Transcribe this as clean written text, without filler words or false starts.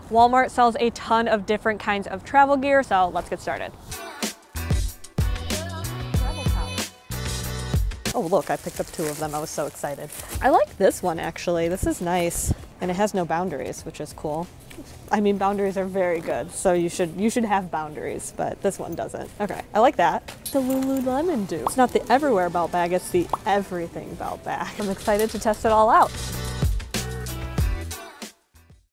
Walmart sells a ton of different kinds of travel gear, so let's get started. Oh look, I picked up 2 of them. I was so excited. I like this one actually. This is nice. And it has no boundaries, which is cool. I mean, boundaries are very good, so you should have boundaries, but this one doesn't. Okay, I like that. The Lululemon dude. It's not the everywhere belt bag, it's the everything belt bag. I'm excited to test it all out.